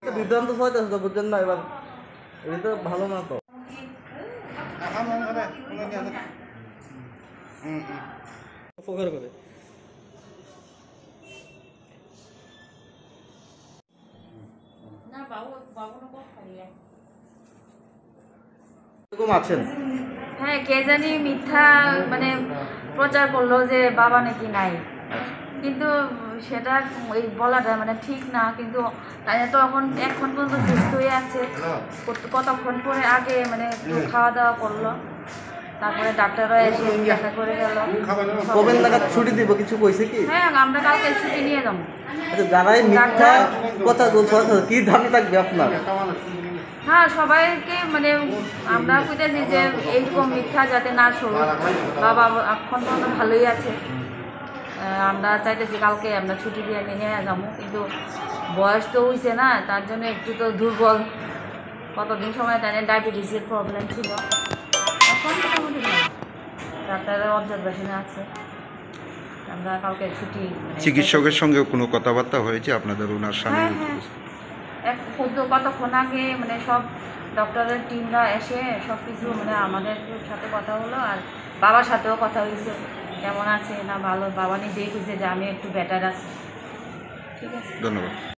বিভ্রান্ত হইতেছে তো বুঝছেন না এবার এটা তো ভালো না তো উপকার করে না বাবু বাবু না কোন খাইয়া এরকম আছেন হ্যাঁ কে জানি মিথ্যা মানে প্রচার করলো যে বাবা নাকি নাই কিন্তু সেটা ওই বলাটা মানে ঠিক না কিন্তু তাই তো এখন পর্যন্ত সুস্থ হয়ে আছে কতক্ষণ পরে আগে মানে একটু খাওয়া দাওয়া করলো তারপরে ডাক্তাররা এসে দেখা করে গেল কবে নাগাদ ছুটি দিব কিছু কইছে কি হ্যাঁ আমরা কালকে ছুটি নিয়ে যাবো আচ্ছা যারাই মিথ্যা কথা বলছে কি দাবি থাকবে আপনার হ্যাঁ সবাইকে মানে আমরা কইতেছি যে এইরকম মিথ্যা যাতে না শুরু বাবা এখন পর্যন্ত ভালোই আছে আমরা চাইতেছি কালকে আমরা ছুটি দিয়ে নিয়ে যাবো কিন্তু বয়স তো হয়েছে না তার জন্য একটু তো দুর্বল কতদিন সময় তাই ডায়াবেটিসের প্রবলেম ছিল এখন মোটামুটি ডাক্তারের অবজারভেশনে আছে আমরা কালকে ছুটি চিকিৎসকের সঙ্গে কোনো কথাবার্তা হয়েছে আপনাদের ওনার স্বামী হ্যাঁ কতক্ষণ আগে মানে সব ডক্টরের টিমরা এসে সব কিছু মানে আমাদের সাথে কথা হলো আর বাবার সাথেও কথা হয়েছে কেমন আছে না ভালো বাবা নিজেই খুঁজছে যে আমি একটু বেটার আছি ঠিক আছে ধন্যবাদ।